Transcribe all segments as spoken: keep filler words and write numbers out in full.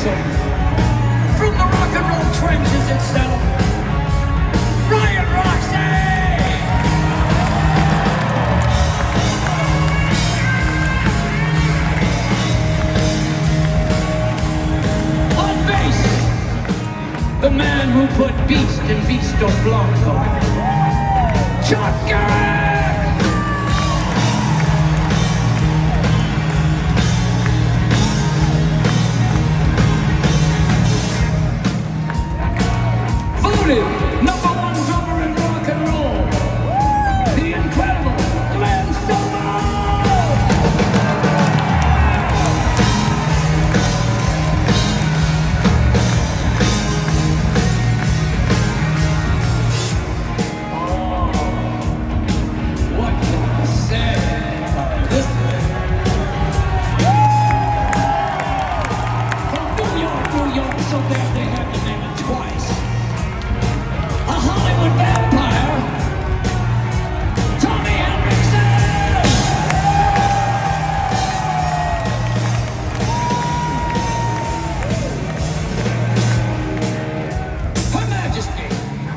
Folsom, from the rock and roll trenches itself, Ryan Roxy! On bass, the man who put Beast in Visto Blanco, Chuck Garrett! Number one drummer in rock and roll, the incredible Glenn Stovall! Oh, what can I say about this thing? From New York, New York, so bad they had to name it twice. A Hollywood vampire, Tommy Henriksen! Her Majesty!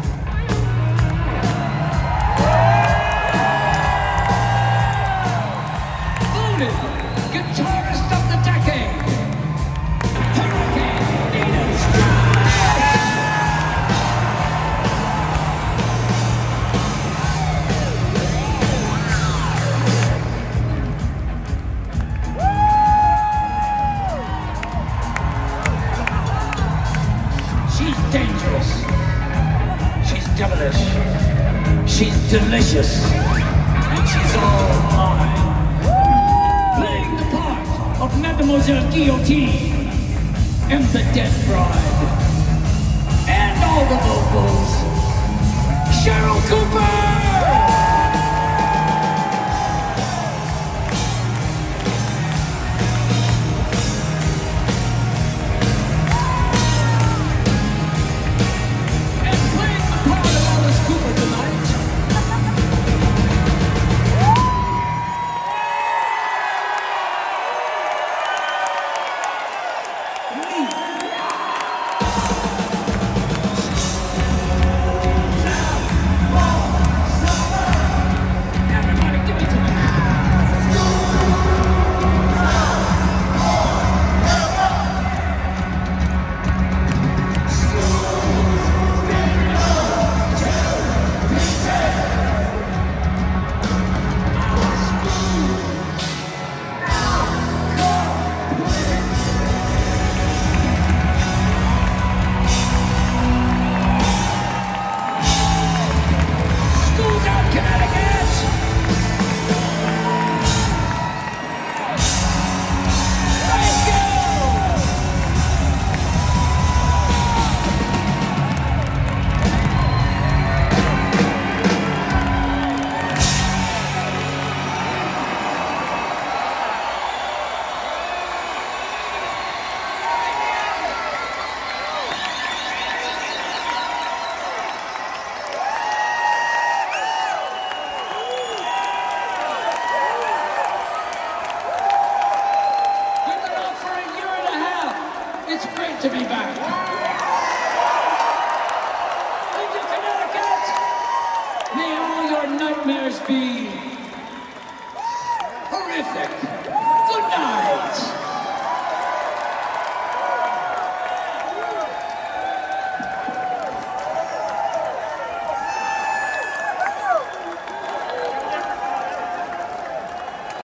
Voted Guitarist of the Decade, Hurricane Nina Strauss! She's dangerous. She's devilish. She's delicious. And she's all mine. Playing the part of Mademoiselle Guillotine and the Dead Bride. And all the vocals, Cheryl Cooper! It's great to be back. Into Connecticut, may all your nightmares be horrific.